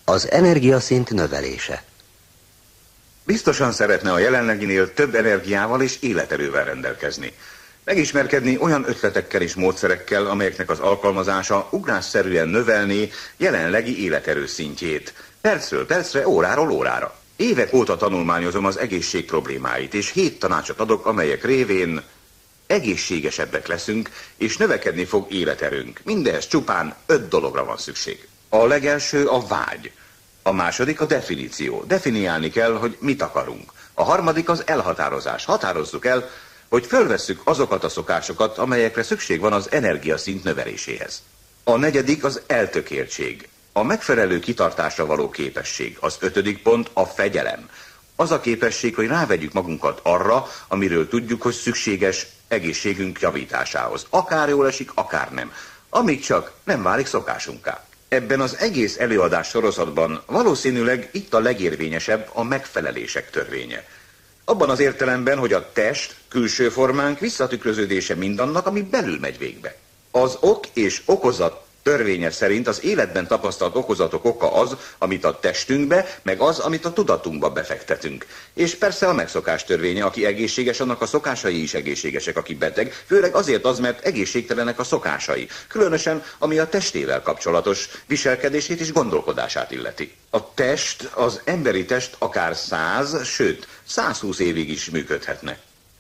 Az energiaszint növelése. Biztosan szeretne a jelenleginél több energiával és életerővel rendelkezni. Megismerkedni olyan ötletekkel és módszerekkel, amelyeknek az alkalmazása ugrásszerűen növelné jelenlegi életerő szintjét. Percről percre, óráról órára. Évek óta tanulmányozom az egészség problémáit, és 7 tanácsot adok, amelyek révén egészségesebbek leszünk, és növekedni fog életerőnk. Mindehhez csupán 5 dologra van szükség. A legelső a vágy. A második a definíció. Definiálni kell, hogy mit akarunk. A harmadik az elhatározás. Határozzuk el, hogy fölvesszük azokat a szokásokat, amelyekre szükség van az energiaszint növeléséhez. A negyedik az eltökéltség. A megfelelő kitartásra való képesség. Az 5. pont a fegyelem. Az a képesség, hogy rávegyük magunkat arra, amiről tudjuk, hogy szükséges egészségünk javításához. Akár jól esik, akár nem. Amíg csak nem válik szokásunká. Ebben az egész előadás sorozatban valószínűleg itt a legérvényesebb a megfelelések törvénye. Abban az értelemben, hogy a test, külső formánk visszatükröződése mindannak, ami belül megy végbe. Az ok és okozat törvénye szerint az életben tapasztalt okozatok oka az, amit a testünkbe, meg az, amit a tudatunkba befektetünk. És persze a megszokás törvénye, aki egészséges, annak a szokásai is egészségesek, aki beteg, főleg azért az, mert egészségtelenek a szokásai, különösen ami a testével kapcsolatos viselkedését és gondolkodását illeti. A test, az emberi test akár 100, sőt 120 évig is működhetne.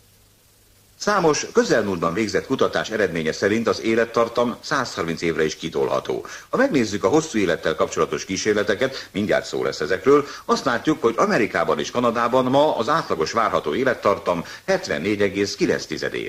Számos közelmúltban végzett kutatás eredménye szerint az élettartam 130 évre is kitolható. Ha megnézzük a hosszú élettel kapcsolatos kísérleteket, mindjárt szó lesz ezekről, azt látjuk, hogy Amerikában és Kanadában ma az átlagos várható élettartam 74,9 év.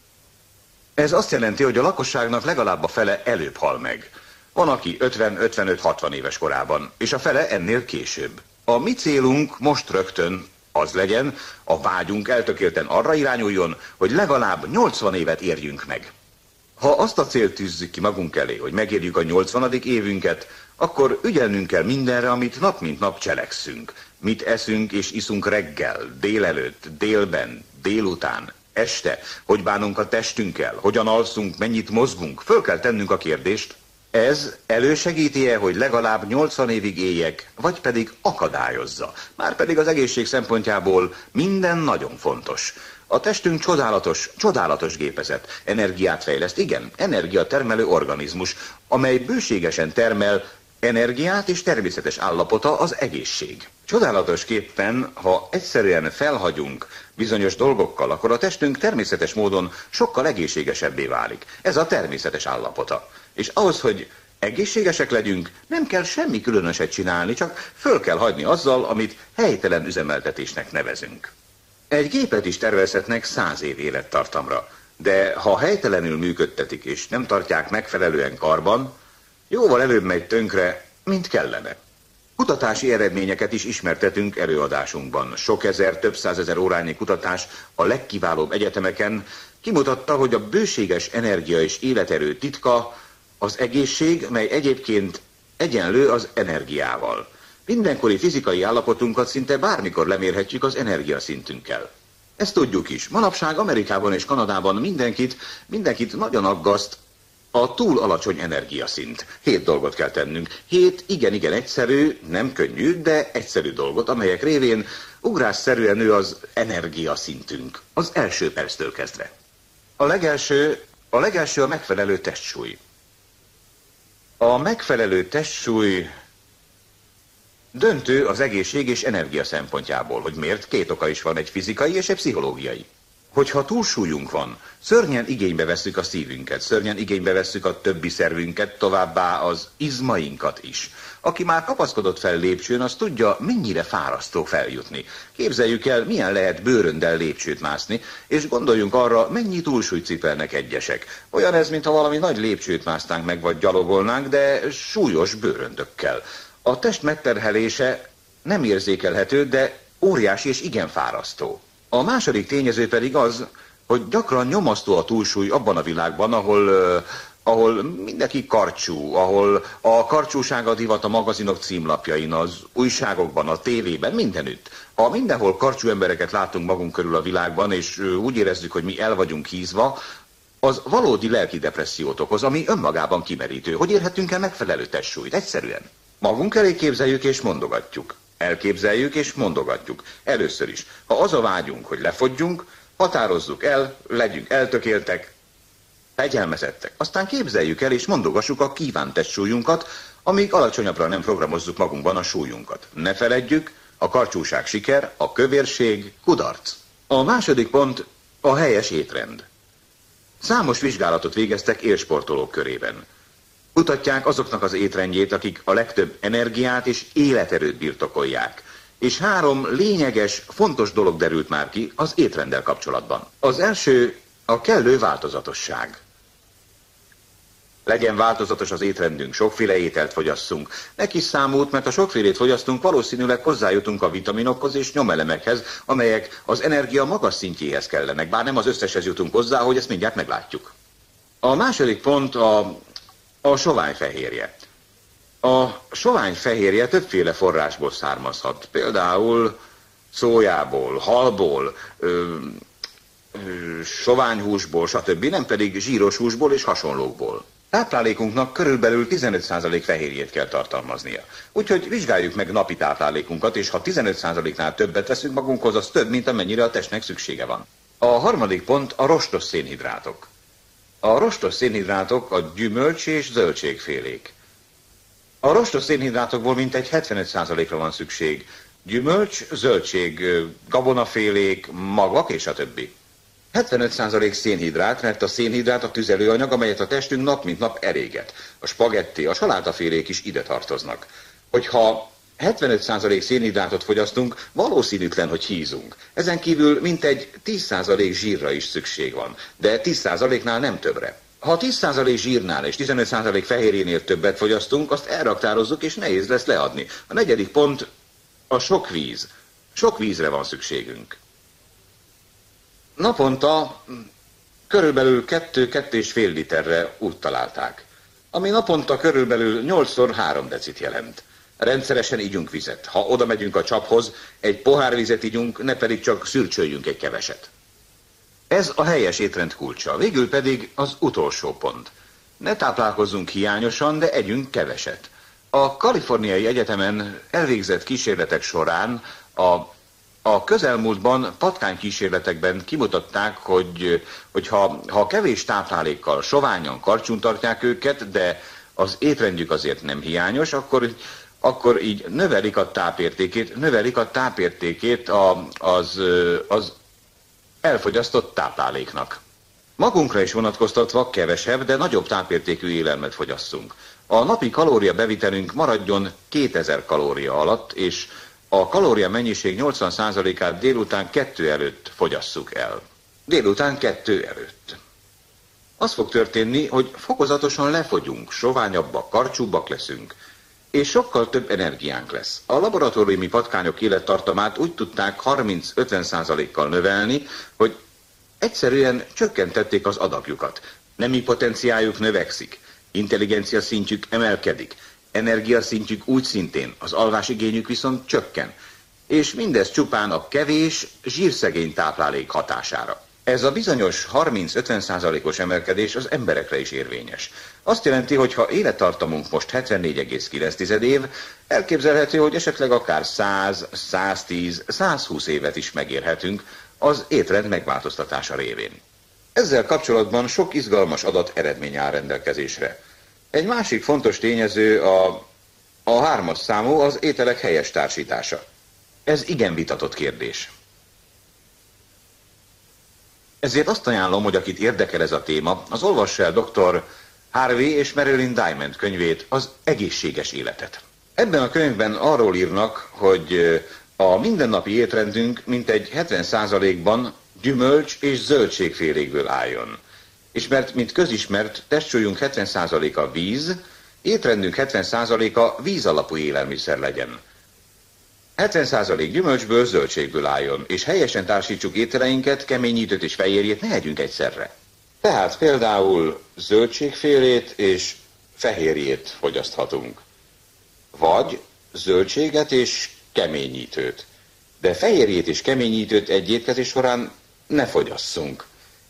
Ez azt jelenti, hogy a lakosságnak legalább a fele előbb hal meg. Van, aki 50-55-60 éves korában, és a fele ennél később. A mi célunk most rögtön az legyen, a vágyunk eltökélten arra irányuljon, hogy legalább 80 évet érjünk meg. Ha azt a célt tűzzük ki magunk elé, hogy megérjük a 80. évünket, akkor ügyelnünk kell mindenre, amit nap mint nap cselekszünk. Mit eszünk és iszunk reggel, délelőtt, délben, délután, este, hogy bánunk a testünkkel, hogyan alszunk, mennyit mozgunk, föl kell tennünk a kérdést. Ez elősegíti-e, hogy legalább 80 évig éljek, vagy pedig akadályozza? Márpedig az egészség szempontjából minden nagyon fontos. A testünk csodálatos gépezet, energiát fejleszt, igen, energiatermelő organizmus, amely bőségesen termel energiát, és természetes állapota az egészség. Csodálatosképpen, ha egyszerűen felhagyunk bizonyos dolgokkal, akkor a testünk természetes módon sokkal egészségesebbé válik. Ez a természetes állapota. És ahhoz, hogy egészségesek legyünk, nem kell semmi különöset csinálni, csak föl kell hagyni azzal, amit helytelen üzemeltetésnek nevezünk. Egy gépet is tervezhetnek 100 év élettartamra, de ha helytelenül működtetik és nem tartják megfelelően karban, jóval előbb megy tönkre, mint kellene. Kutatási eredményeket is ismertetünk előadásunkban. Sok ezer, több százezer órányi kutatás a legkiválóbb egyetemeken kimutatta, hogy a bőséges energia és életerő titka az egészség, mely egyébként egyenlő az energiával. Mindenkori fizikai állapotunkat szinte bármikor lemérhetjük az energiaszintünkkel. Ezt tudjuk is. Manapság Amerikában és Kanadában mindenkit nagyon aggaszt a túl alacsony energiaszint. 7 dolgot kell tennünk. 7 igen egyszerű, nem könnyű, de egyszerű dolgot, amelyek révén ugrásszerűen nő az energiaszintünk. Az első perctől kezdve. A legelső a megfelelő testsúly. A megfelelő testsúly döntő az egészség és energia szempontjából. Hogy miért? 2 oka is van, egy fizikai és egy pszichológiai. Hogyha túlsúlyunk van, szörnyen igénybe vesszük a szívünket, szörnyen igénybe vesszük a többi szervünket, továbbá az izmainkat is. Aki már kapaszkodott fel lépcsőn, az tudja, mennyire fárasztó feljutni. Képzeljük el, milyen lehet bőröndel lépcsőt mászni, és gondoljunk arra, mennyi túlsúlyt cipelnek egyesek. Olyan ez, mintha valami nagy lépcsőt másztánk meg, vagy gyalogolnánk, de súlyos bőröndökkel. A test megterhelése nem érzékelhető, de óriási és igen fárasztó. A második tényező pedig az, hogy gyakran nyomasztó a túlsúly abban a világban, ahol mindenki karcsú, ahol a karcsúság a divat a magazinok címlapjain, az újságokban, a tévében, mindenütt. Ha mindenhol karcsú embereket látunk magunk körül a világban, és úgy érezzük, hogy mi el vagyunk hízva, az valódi lelki depressziót okoz, ami önmagában kimerítő. Hogy érhetünk el megfelelő testsúlyt? Egyszerűen. Magunk elé képzeljük és mondogatjuk. Elképzeljük és mondogatjuk. Először is, ha az a vágyunk, hogy lefogyjunk, határozzuk el, legyünk eltökéltek, fegyelmezettek. Aztán képzeljük el és mondogassuk a kívánt testsúlyunkat, amíg alacsonyabbra nem programozzuk magunkban a súlyunkat. Ne feledjük, a karcsúság siker, a kövérség kudarc. A második pont a helyes étrend. Számos vizsgálatot végeztek élsportolók körében. Kutatják azoknak az étrendjét, akik a legtöbb energiát és életerőt birtokolják. És 3 lényeges, fontos dolog derült már ki az étrenddel kapcsolatban. Az első a kellő változatosság. Legyen változatos az étrendünk, sokféle ételt fogyasszunk. Ne kis számút, mert ha sokfélét fogyasztunk, valószínűleg hozzájutunk a vitaminokhoz és nyomelemekhez, amelyek az energia magas szintjéhez kellenek, bár nem az összeshez jutunk hozzá, hogy ezt mindjárt meglátjuk. A második pont a soványfehérje. A soványfehérje többféle forrásból származhat, például szójából, halból, soványhúsból, stb., nem pedig zsíros húsból és hasonlókból. Táplálékunknak körülbelül 15% fehérjét kell tartalmaznia. Úgyhogy vizsgáljuk meg napi táplálékunkat, és ha 15%-nál többet veszünk magunkhoz, az több, mint amennyire a testnek szüksége van. A harmadik pont a rostos szénhidrátok. A rostos szénhidrátok a gyümölcs és zöldségfélék. A rostos szénhidrátokból mintegy 75%-ra van szükség. Gyümölcs, zöldség, gabonafélék, magvak és a többi. 75% szénhidrát, mert a szénhidrát a tüzelőanyag, amelyet a testünk nap mint nap eléget. A spagetti, a salátafélék is ide tartoznak. Hogyha 75% szénhidrátot fogyasztunk, valószínűtlen, hogy hízunk. Ezen kívül mintegy 10% zsírra is szükség van, de 10%-nál nem többre. Ha 10% zsírnál és 15% fehérjénél többet fogyasztunk, azt elraktározzuk és nehéz lesz leadni. A negyedik pont a sok víz. Sok vízre van szükségünk. Naponta körülbelül 2-2,5 literre úgy találták, ami naponta körülbelül 8x3 decit jelent. Rendszeresen igyunk vizet. Ha oda megyünk a csaphoz, egy pohár vizet igyunk, ne pedig csak szürcsöljünk egy keveset. Ez a helyes étrend kulcsa. Végül pedig az utolsó pont. Ne táplálkozzunk hiányosan, de együnk keveset. A Kaliforniai Egyetemen elvégzett kísérletek során a közelmúltban patkánykísérletekben kimutatták, hogy ha kevés táplálékkal soványan karcsún tartják őket, de az étrendjük azért nem hiányos, akkor így növelik a tápértékét az elfogyasztott tápláléknak. Magunkra is vonatkoztatva kevesebb, de nagyobb tápértékű élelmet fogyasszunk. A napi kalóriabevitelünk maradjon 2000 kalória alatt, és a kalória mennyiség 80%-át délután 2 előtt fogyasszuk el. Délután 2 előtt. Az fog történni, hogy fokozatosan lefogyunk, soványabbak, karcsúbbak leszünk, és sokkal több energiánk lesz. A laboratóriumi patkányok élettartamát úgy tudták 30-50%-kal növelni, hogy egyszerűen csökkentették az adagjukat. Nemi potenciáljuk növekszik, intelligencia szintjük emelkedik, energiaszintjük úgy szintén, az alvásigényük viszont csökken. És mindez csupán a kevés, zsírszegény táplálék hatására. Ez a bizonyos 30-50%-os emelkedés az emberekre is érvényes. Azt jelenti, hogy ha élettartamunk most 74,9 év, elképzelhető, hogy esetleg akár 100, 110, 120 évet is megérhetünk az étrend megváltoztatása révén. Ezzel kapcsolatban sok izgalmas adat eredmény áll rendelkezésre. Egy másik fontos tényező a 3-as számú, az ételek helyes társítása. Ez igen vitatott kérdés. Ezért azt ajánlom, hogy akit érdekel ez a téma, az olvassa el dr. Harvey és Marilyn Diamond könyvét, Az egészséges életet. Ebben a könyvben arról írnak, hogy a mindennapi étrendünk mintegy 70%-ban gyümölcs és zöldségfélékből álljon. És mert, mint közismert, testsúlyunk 70%-a víz, étrendünk 70%-a víz alapú élelmiszer legyen. 70% gyümölcsből, zöldségből álljon, és helyesen társítsuk ételeinket, keményítőt és fehérjét ne együnk egyszerre. Tehát például zöldségfélét és fehérjét fogyaszthatunk. Vagy zöldséget és keményítőt. De fehérjét és keményítőt egy étkezés során ne fogyasszunk.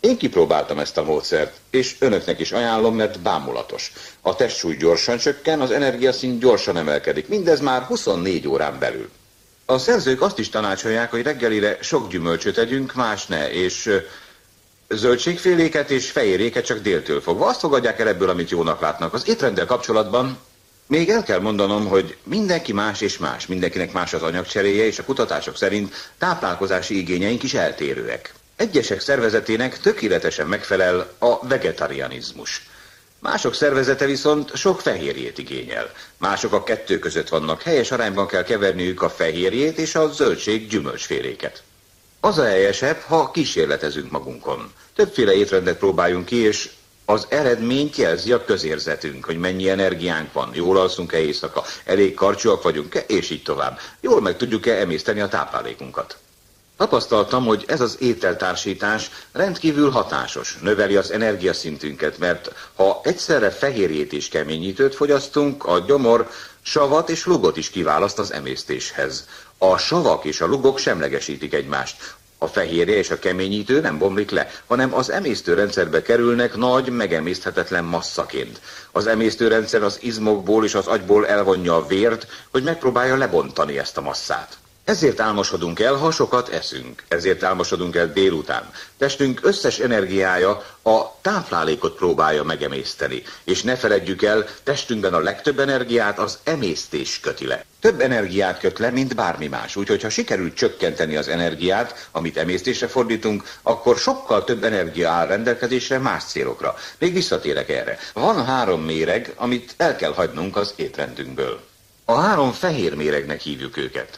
Én kipróbáltam ezt a módszert, és önöknek is ajánlom, mert bámulatos. A testsúly gyorsan csökken, az energiaszint gyorsan emelkedik, mindez már 24 órán belül. A szerzők azt is tanácsolják, hogy reggelire sok gyümölcsöt együnk, más ne, és zöldségféléket és fehérjéket csak déltől fogva. Azt fogadják el ebből, amit jónak látnak. Az étrenddel kapcsolatban még el kell mondanom, hogy mindenki más és más, mindenkinek más az anyagcseréje, és a kutatások szerint táplálkozási igényeink is eltérőek. Egyesek szervezetének tökéletesen megfelel a vegetarianizmus. Mások szervezete viszont sok fehérjét igényel. Mások a kettő között vannak, helyes arányban kell keverniük a fehérjét és a zöldség gyümölcsféléket. Az a helyesebb, ha kísérletezünk magunkon. Többféle étrendet próbáljunk ki, és az eredményt jelzi a közérzetünk, hogy mennyi energiánk van, jól alszunk-e éjszaka, elég karcsúak vagyunk-e, és így tovább. Jól meg tudjuk-e emészteni a táplálékunkat. Tapasztaltam, hogy ez az ételtársítás rendkívül hatásos, növeli az energiaszintünket, mert ha egyszerre fehérjét és keményítőt fogyasztunk, a gyomor savat és lugot is kiválaszt az emésztéshez. A savak és a lugok semlegesítik egymást. A fehérje és a keményítő nem bomlik le, hanem az emésztőrendszerbe kerülnek nagy, megemészthetetlen masszaként. Az emésztőrendszer az izmokból és az agyból elvonja a vért, hogy megpróbálja lebontani ezt a masszát. Ezért álmosodunk el, ha sokat eszünk. Ezért álmosodunk el délután. Testünk összes energiája a táplálékot próbálja megemészteni. És ne feledjük el, testünkben a legtöbb energiát az emésztés köti le. Több energiát köt le, mint bármi más. Úgyhogy ha sikerül csökkenteni az energiát, amit emésztésre fordítunk, akkor sokkal több energia áll rendelkezésre más célokra. Még visszatérek erre. Van 3 méreg, amit el kell hagynunk az étrendünkből. A 3 fehér méregnek hívjuk őket.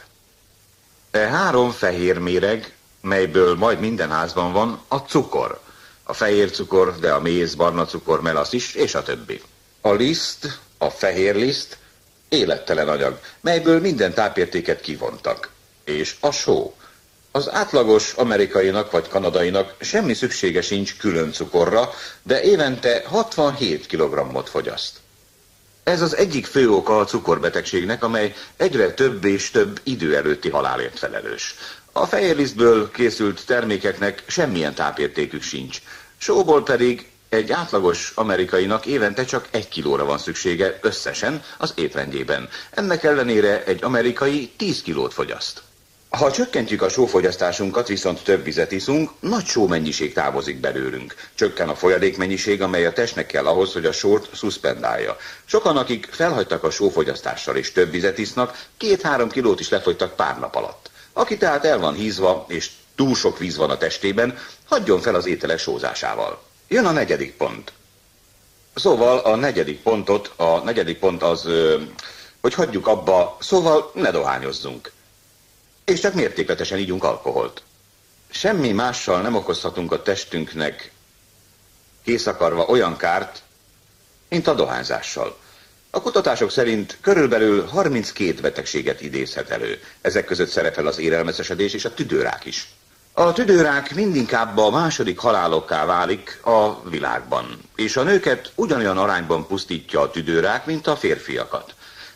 3 fehér méreg, melyből majd minden házban van, a cukor. A fehér cukor, de a méz, barna cukor, melasz is, és a többi. A liszt, a fehér liszt, élettelen anyag, melyből minden tápértéket kivontak. És a só. Az átlagos amerikainak vagy kanadainak semmi szüksége sincs külön cukorra, de évente 67 kg-ot fogyaszt. Ez az egyik fő oka a cukorbetegségnek, amely egyre több és több idő előtti halálért felelős. A fehérlisztből készült termékeknek semmilyen tápértékük sincs. Sóból pedig egy átlagos amerikainak évente csak 1 kilóra van szüksége összesen az étrendjében. Ennek ellenére egy amerikai 10 kilót fogyaszt. Ha csökkentjük a sófogyasztásunkat, viszont több vizet iszunk, nagy sómennyiség távozik belőlünk. Csökken a folyadékmennyiség, amely a testnek kell ahhoz, hogy a sót szuszpendálja. Sokan, akik felhagytak a sófogyasztással és több vizet isznak, 2-3 kilót is lefogytak pár nap alatt. Aki tehát el van hízva, és túl sok víz van a testében, hagyjon fel az ételek sózásával. Jön a 4. pont. Szóval a 4. pont az, hogy hagyjuk abba, szóval ne dohányozzunk. És csak mértékletesen ígyunk alkoholt. Semmi mással nem okozhatunk a testünknek kész akarva olyan kárt, mint a dohányzással. A kutatások szerint körülbelül 32 betegséget idézhet elő. Ezek között szerepel az érelmeszesedés és a tüdőrák is. A tüdőrák mindinkább a második halálokká válik a világban, és a nőket ugyanolyan arányban pusztítja a tüdőrák, mint a férfiakat.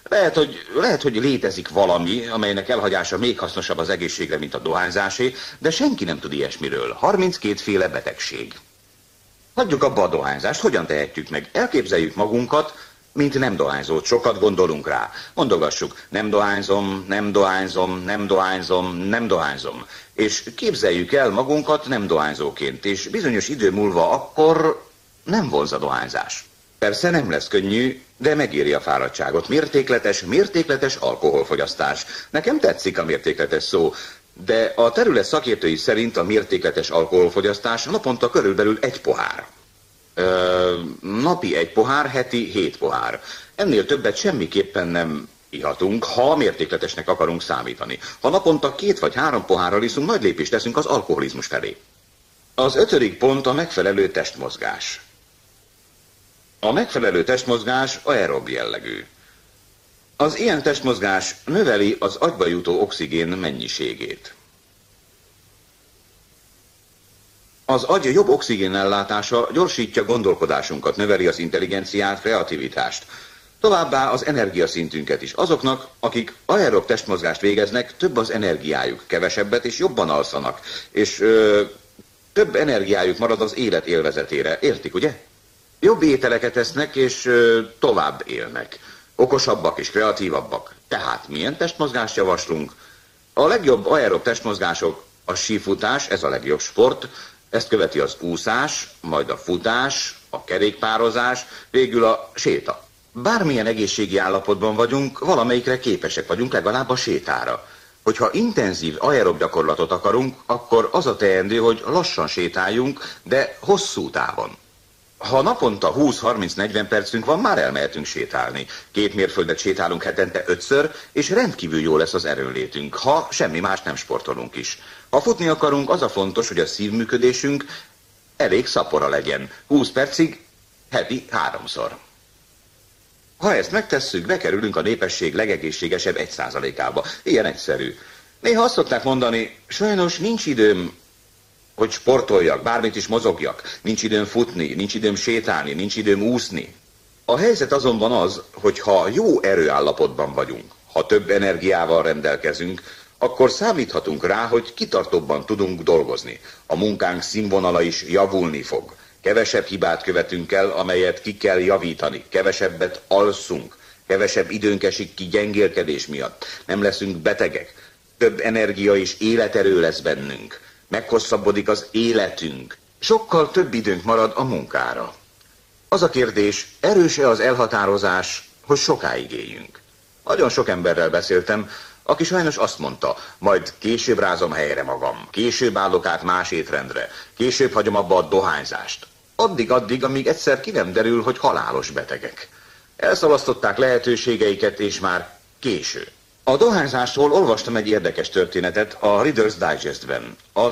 Lehet, hogy létezik valami, amelynek elhagyása még hasznosabb az egészségre, mint a dohányzásé, de senki nem tud ilyesmiről. 32 féle betegség. Hagyjuk abba a dohányzást, hogyan tehetjük meg? Elképzeljük magunkat, mint nem dohányzót, sokat gondolunk rá. Mondogassuk, nem dohányzom, nem dohányzom, nem dohányzom, nem dohányzom. És képzeljük el magunkat nem dohányzóként, és bizonyos idő múlva akkor nem vonz a dohányzás. Persze nem lesz könnyű, de megéri a fáradtságot. Mértékletes alkoholfogyasztás. Nekem tetszik a mértékletes szó, de a terület szakértői szerint a mértékletes alkoholfogyasztás naponta körülbelül 1 pohár. Napi 1 pohár, heti 7 pohár. Ennél többet semmiképpen nem ihatunk, ha mértékletesnek akarunk számítani. Ha naponta 2 vagy 3 pohárral iszunk, nagy lépést teszünk az alkoholizmus felé. Az 5. pont a megfelelő testmozgás. A megfelelő testmozgás aerob jellegű. Az ilyen testmozgás növeli az agyba jutó oxigén mennyiségét. Az agy jobb oxigénellátása gyorsítja gondolkodásunkat, növeli az intelligenciát, kreativitást. Továbbá az energiaszintünket is. Azoknak, akik aerob testmozgást végeznek, több az energiájuk, kevesebbet és jobban alszanak. És Több energiájuk marad az élet élvezetére, értik, ugye? Jobb ételeket esznek, és tovább élnek. Okosabbak és kreatívabbak. Tehát milyen testmozgást javaslunk? A legjobb aerob testmozgások a sífutás, ez a legjobb sport, ezt követi az úszás, majd a futás, a kerékpározás, végül a séta. Bármilyen egészségi állapotban vagyunk, valamelyikre képesek vagyunk, legalább a sétára. Hogyha intenzív aerob gyakorlatot akarunk, akkor az a teendő, hogy lassan sétáljunk, de hosszú távon. Ha naponta 20-30-40 percünk van, már elmehetünk sétálni. 2 mérföldet sétálunk hetente 5-ször, és rendkívül jó lesz az erőnlétünk, ha semmi más nem sportolunk is. Ha futni akarunk, az a fontos, hogy a szívműködésünk elég szapora legyen. 20 percig, heti 3-szor. Ha ezt megtesszük, bekerülünk a népesség legegészségesebb 1%-ába. Ilyen egyszerű. Néha azt szokták mondani, sajnos nincs időm, hogy sportoljak, bármit is mozogjak. Nincs időm futni, nincs időm sétálni, nincs időm úszni. A helyzet azonban az, hogy ha jó erőállapotban vagyunk, ha több energiával rendelkezünk, akkor számíthatunk rá, hogy kitartóbban tudunk dolgozni. A munkánk színvonala is javulni fog. Kevesebb hibát követünk el, amelyet ki kell javítani. Kevesebbet alszunk. Kevesebb időnk esik ki gyengélkedés miatt. Nem leszünk betegek. Több energia és életerő lesz bennünk. Meghosszabbodik az életünk. Sokkal több időnk marad a munkára. Az a kérdés, erős-e az elhatározás, hogy sokáig éljünk? Nagyon sok emberrel beszéltem, aki sajnos azt mondta, majd később rázom helyre magam, később állok át más étrendre, később hagyom abba a dohányzást. Addig, amíg egyszer ki nem derül, hogy halálos betegek. Elszalasztották lehetőségeiket, és már késő. A dohányzásról olvastam egy érdekes történetet a Reader's Digest-ben. A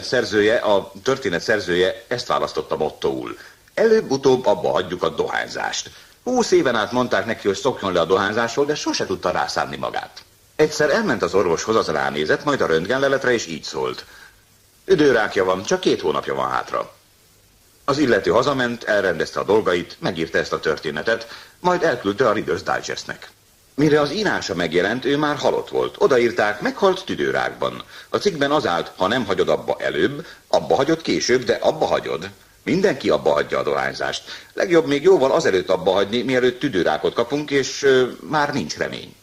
történet szerzője ezt választotta mottóul. Előbb-utóbb abba hagyjuk a dohányzást. 20 éven át mondták neki, hogy szokjon le a dohányzásról, de sose tudta rászánni magát. Egyszer elment az orvoshoz, az ránézett, majd a röntgenleletre, és így szólt. Tüdőrákja van, csak 2 hónapja van hátra. Az illető hazament, elrendezte a dolgait, megírta ezt a történetet, majd elküldte a Reader's Digestnek. Mire az írása megjelent, ő már halott volt. Odaírták, meghalt tüdőrákban. A cikkben az állt, ha nem hagyod abba előbb, abba hagyod később, de abba hagyod. Mindenki abba hagyja a dohányzást. Legjobb még jóval azelőtt abba hagyni, mielőtt tüdőrákot kapunk, és már nincs remény.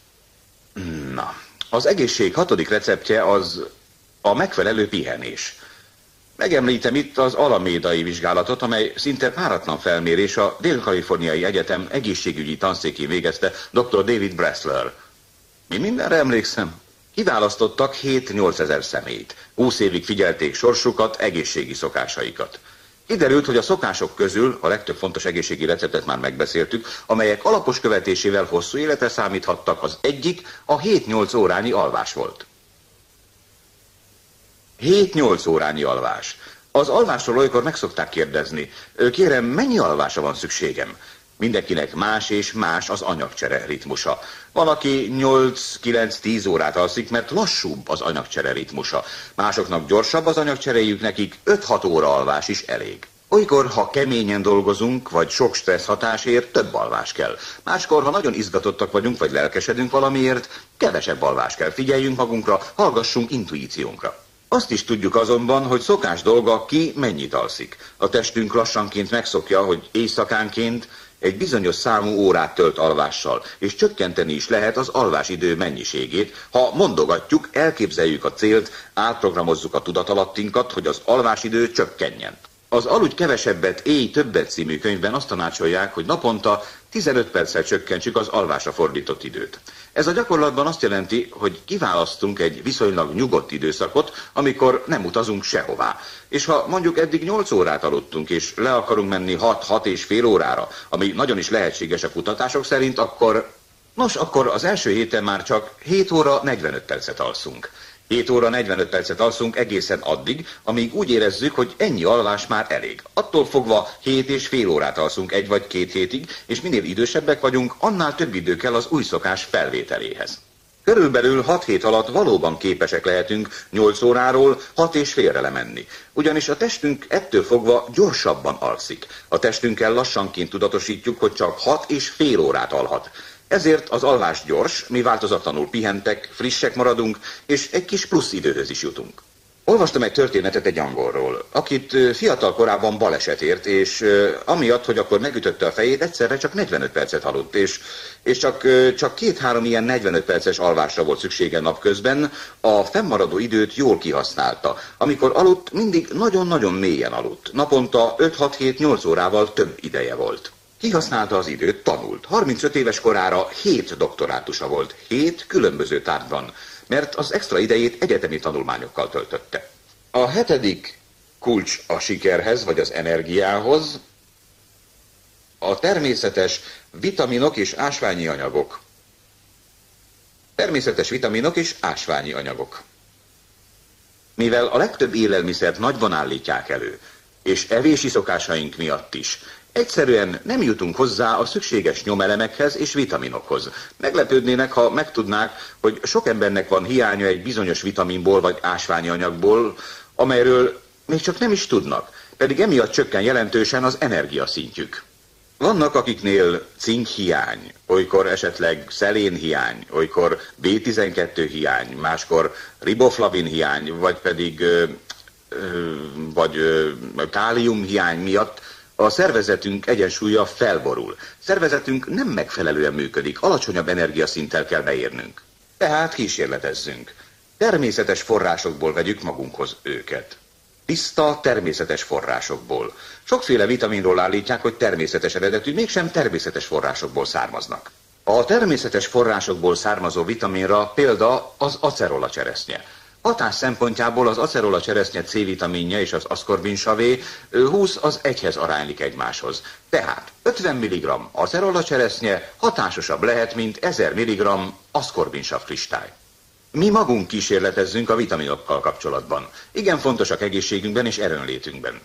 Na, az egészség 6. receptje az a megfelelő pihenés. Megemlítem itt az alamédai vizsgálatot, amely szinte páratlan felmérés a Dél-Kaliforniai Egyetem egészségügyi tanszékén végezte dr. David Bressler. Mi mindenre emlékszem? Kiválasztottak 7-8 ezer személyt. 20 évig figyelték sorsukat, egészségi szokásaikat. Kiderült, hogy a szokások közül a legtöbb fontos egészségi receptet már megbeszéltük, amelyek alapos követésével hosszú életre számíthattak, az egyik a 7-8 órányi alvás volt. 7-8 órányi alvás. Az alvásról olykor meg szokták kérdezni. Kérem, mennyi alvásra van szükségem? Mindenkinek más és más az anyagcsere ritmusa. Van, aki 8-9-10 órát alszik, mert lassúbb az anyagcsere ritmusa. Másoknak gyorsabb az anyagcseréjük, nekik 5-6 óra alvás is elég. Olykor, ha keményen dolgozunk, vagy sok stressz hatásért, több alvás kell. Máskor, ha nagyon izgatottak vagyunk, vagy lelkesedünk valamiért, kevesebb alvás kell. Figyeljünk magunkra, hallgassunk intuíciónkra. Azt is tudjuk azonban, hogy szokás dolga, ki mennyit alszik. A testünk lassanként megszokja, hogy éjszakánként egy bizonyos számú órát tölt alvással, és csökkenteni is lehet az alvásidő mennyiségét, ha mondogatjuk, elképzeljük a célt, átprogramozzuk a tudatalattinkat, hogy az alvásidő csökkenjen. Az Aludj kevesebbet, élj többet című könyvben azt tanácsolják, hogy naponta 15 perccel csökkentsük az alvásra fordított időt. Ez a gyakorlatban azt jelenti, hogy kiválasztunk egy viszonylag nyugodt időszakot, amikor nem utazunk sehová. És ha mondjuk eddig 8 órát aludtunk, és le akarunk menni 6-6 és fél órára, ami nagyon is lehetséges a kutatások szerint, akkor az első héten már csak 7 óra 45 percet alszunk. 7 óra 45 percet alszunk egészen addig, amíg úgy érezzük, hogy ennyi alvás már elég. Attól fogva 7 és fél órát alszunk 1 vagy 2 hétig, és minél idősebbek vagyunk, annál több idő kell az új szokás felvételéhez. Körülbelül 6 hét alatt valóban képesek lehetünk 8 óráról 6 és félre lemenni. Ugyanis a testünk ettől fogva gyorsabban alszik. A testünkkel lassanként tudatosítjuk, hogy csak 6 és fél órát alhat. Ezért az alvás gyors, mi változatlanul pihentek, frissek maradunk, és egy kis plusz időhöz is jutunk. Olvastam egy történetet egy angolról, akit fiatal korában baleset ért, és amiatt, hogy akkor megütötte a fejét, egyszerre csak 45 percet aludt, és csak 2-3 ilyen 45 perces alvásra volt szüksége napközben, a fennmaradó időt jól kihasználta. Amikor aludt, mindig nagyon-nagyon mélyen aludt. Naponta 5-6-7-8 órával több ideje volt. Kihasználta az időt, tanult. 35 éves korára 7 doktorátusa volt, 7 különböző tárgyban, mert az extra idejét egyetemi tanulmányokkal töltötte. A 7. kulcs a sikerhez, vagy az energiához a természetes vitaminok és ásványi anyagok. Természetes vitaminok és ásványi anyagok. Mivel a legtöbb élelmiszert nagyban állítják elő, és evési szokásaink miatt is, egyszerűen nem jutunk hozzá a szükséges nyomelemekhez és vitaminokhoz. Meglepődnének, ha megtudnák, hogy sok embernek van hiánya egy bizonyos vitaminból vagy ásványi anyagból, amelyről még csak nem is tudnak, pedig emiatt csökken jelentősen az energiaszintjük. Vannak, akiknél cink hiány, olykor esetleg szelén hiány, olykor B12 hiány, máskor riboflavin hiány, vagy pedig kálium hiány miatt a szervezetünk egyensúlya felborul. Szervezetünk nem megfelelően működik, alacsonyabb energiaszinttel kell beérnünk. Tehát kísérletezzünk. Természetes forrásokból vegyük magunkhoz őket. Tiszta, természetes forrásokból. Sokféle vitaminról állítják, hogy természetes eredetű, mégsem természetes forrásokból származnak. A természetes forrásokból származó vitaminra példa az acerola-cseresznye. Hatás szempontjából az acerola-cseresznye C-vitaminja és az aszkorbinsavé 20 az 1-hez aránylik egymáshoz. Tehát 50 mg acerola-cseresznye hatásosabb lehet, mint 1000 mg aszkorbinsav kristály. Mi magunk kísérletezzünk a vitaminokkal kapcsolatban. Igen fontosak egészségünkben és erőnlétünkben.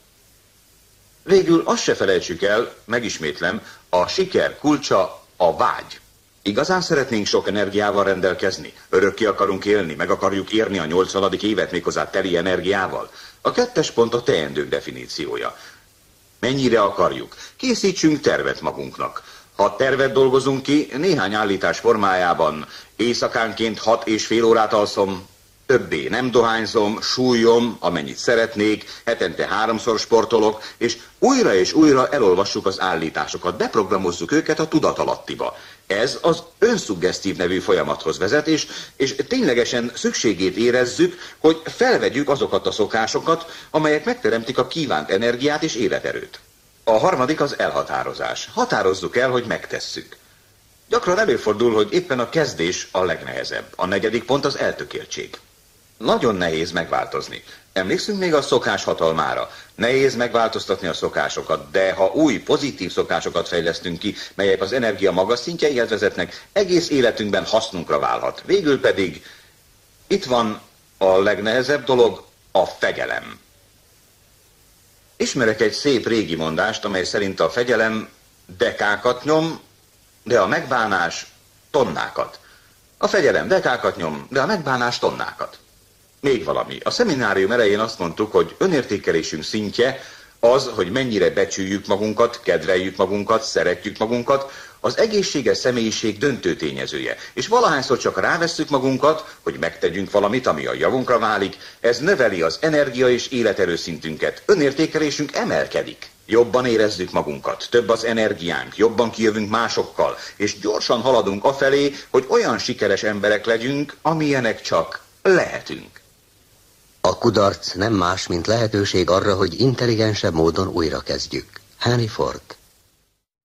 Végül azt se felejtsük el, megismétlem, a siker kulcsa a vágy. Igazán szeretnénk sok energiával rendelkezni? Örökké akarunk élni, meg akarjuk érni a 80. évet méghozzá teli energiával? A 2. pont a teendők definíciója. Mennyire akarjuk? Készítsünk tervet magunknak. Ha tervet dolgozunk ki, néhány állítás formájában éjszakánként 6,5 órát alszom, többé nem dohányzom, súlyom, amennyit szeretnék, hetente 3-szor sportolok, és újra elolvassuk az állításokat, beprogramozzuk őket a tudatalattiba. Ez az önszuggesztív nevű folyamathoz vezet, és ténylegesen szükségét érezzük, hogy felvegyük azokat a szokásokat, amelyek megteremtik a kívánt energiát és életerőt. A 3. az elhatározás. Határozzuk el, hogy megtesszük. Gyakran előfordul, hogy éppen a kezdés a legnehezebb. A 4. pont az eltökéltség. Nagyon nehéz megváltozni. Emlékszünk még a szokás hatalmára. Nehéz megváltoztatni a szokásokat, de ha új, pozitív szokásokat fejlesztünk ki, melyek az energia magas szintjeihez vezetnek, egész életünkben hasznunkra válhat. Végül pedig itt van a legnehezebb dolog, a fegyelem. Ismerek egy szép régi mondást, amely szerint a fegyelem dekákat nyom, de a megbánás tonnákat. A fegyelem dekákat nyom, de a megbánás tonnákat. Még valami. A szeminárium elején azt mondtuk, hogy önértékelésünk szintje az, hogy mennyire becsüljük magunkat, kedveljük magunkat, szeretjük magunkat, az egészséges személyiség döntő tényezője. És valahányszor csak rávesszük magunkat, hogy megtegyünk valamit, ami a javunkra válik, ez növeli az energia és életerőszintünket. Önértékelésünk emelkedik. Jobban érezzük magunkat, több az energiánk, jobban kijövünk másokkal, és gyorsan haladunk afelé, hogy olyan sikeres emberek legyünk, amilyenek csak lehetünk. A kudarc nem más, mint lehetőség arra, hogy intelligensebb módon újrakezdjük. Henry Ford.